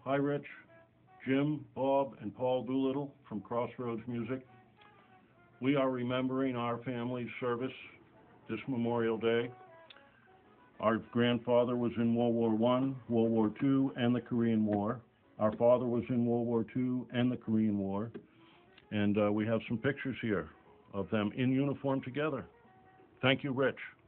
Hi, Rich, Jim, Bob, and Paul Doolittle from Crossroads Music. We are remembering our family's service this Memorial Day. Our grandfather was in World War I, World War II, and the Korean War. Our father was in World War II and the Korean War. And we have some pictures here of them in uniform together. Thank you, Rich.